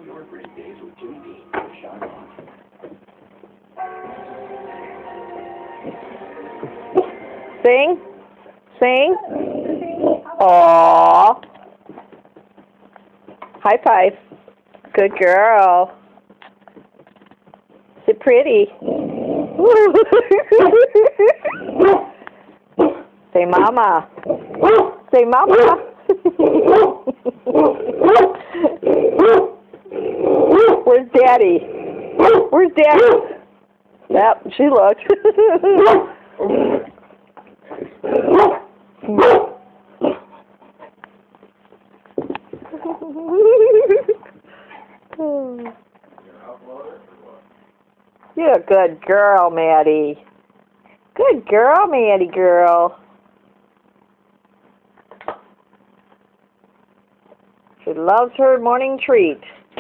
your great days with Jimmy Dean. Shine on. Sing. Sing. Aww. High five. Good girl. Is it pretty? Say mama. Say mama. Where's Daddy? Where's Daddy? Yep, she looked. You're a good girl, Maddie. Good girl, Maddie girl. She loves her morning treat.